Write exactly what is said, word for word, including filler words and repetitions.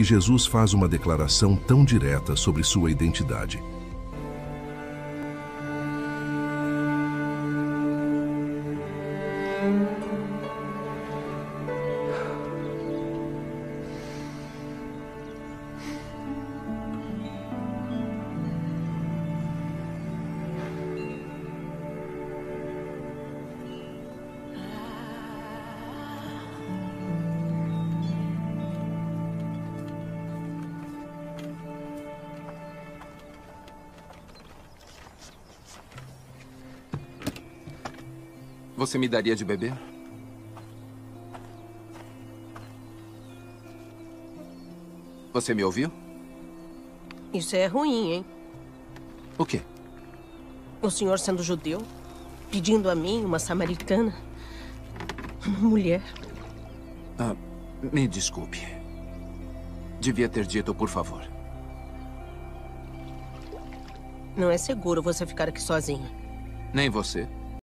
Jesus faz uma declaração tão direta sobre sua identidade. Você me daria de beber? Você me ouviu? Isso é ruim, hein? O quê? O senhor sendo judeu, pedindo a mim, uma samaritana, uma mulher. Ah, me desculpe. Devia ter dito, por favor. Não é seguro você ficar aqui sozinho. Nem você.